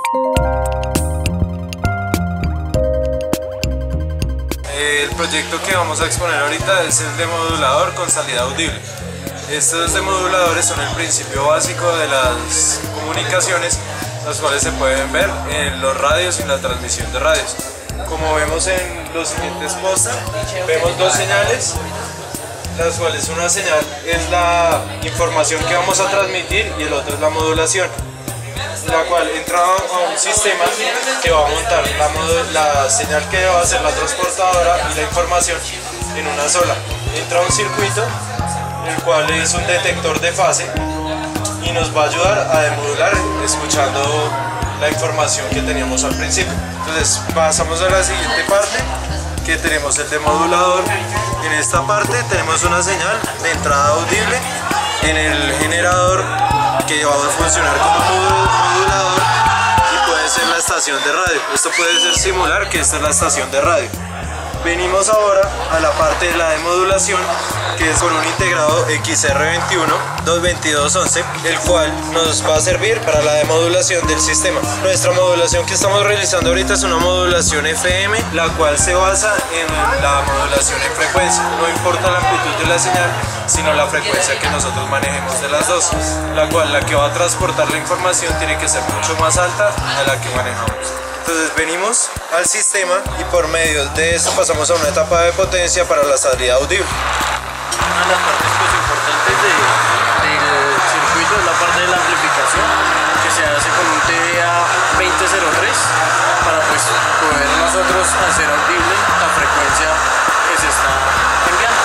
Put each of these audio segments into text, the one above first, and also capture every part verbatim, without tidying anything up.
El proyecto que vamos a exponer ahorita es el demodulador con salida audible. Estos demoduladores son el principio básico de las comunicaciones, las cuales se pueden ver en los radios y en la transmisión de radios. Como vemos en los siguientes postes, vemos dos señales, las cuales una señal es la información que vamos a transmitir y el otro es la modulación, la cual entra a un sistema que va a montar la, la señal que va a ser la transportadora y la información en una sola. Entra a un circuito, el cual es un detector de fase y nos va a ayudar a demodular escuchando la información que teníamos al principio. Entonces pasamos a la siguiente parte, que tenemos el demodulador. En esta parte tenemos una señal de entrada audible en el generador que va a funcionar como modulador y puede ser la estación de radio. Esto puede ser simular que esta es la estación de radio. Venimos ahora a la parte de la demodulación, que es con un integrado X R veintiuno doscientos veintidós once, el cual nos va a servir para la demodulación del sistema. Nuestra modulación que estamos realizando ahorita es una modulación F M, la cual se basa en la modulación en frecuencia. No importa la amplitud de la señal, sino la frecuencia que nosotros manejemos de las dos, la cual la que va a transportar la información tiene que ser mucho más alta a la que manejamos. Entonces venimos al sistema y por medio de esto pasamos a una etapa de potencia para la salida audible. Una de las partes pues, importantes de, del circuito es la parte de la amplificación, que se hace con un T D A veinte cero tres para pues, poder nosotros hacer audible la frecuencia que se está enviando.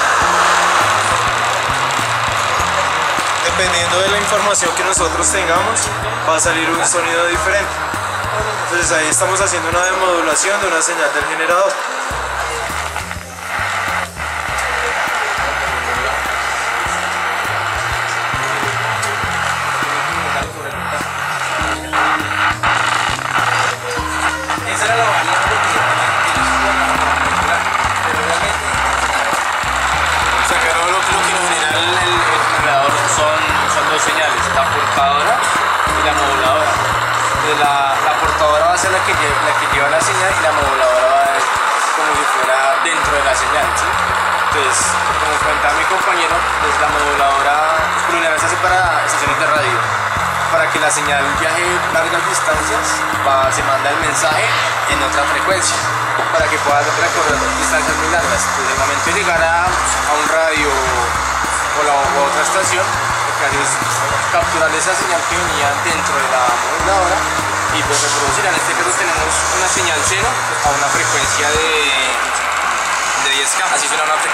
Dependiendo de la información que nosotros tengamos, va a salir un sonido diferente. Entonces ahí estamos haciendo una demodulación de una señal del generador. Esa era la variante que O sea, que no lo creo que en general el, el generador son, son dos señales, la portadora y la moduladora. La, la portadora va a ser la que, lleva, la que lleva la señal y la moduladora va a ser como si fuera dentro de la señal, ¿sí? Entonces, como comentaba mi compañero, pues la moduladora por una vez se hace para estaciones de radio. Para que la señal viaje largas distancias, va, se manda el mensaje en otra frecuencia para que pueda recorrer distancias muy largas. Pues el momento de llegar a, a un radio o la o otra estación, lo que hace es capturar esa señal que venía dentro de la moduladora y pues reproducir. En este caso tenemos una señal cero a una frecuencia de, de diez K. Así suena una frecuencia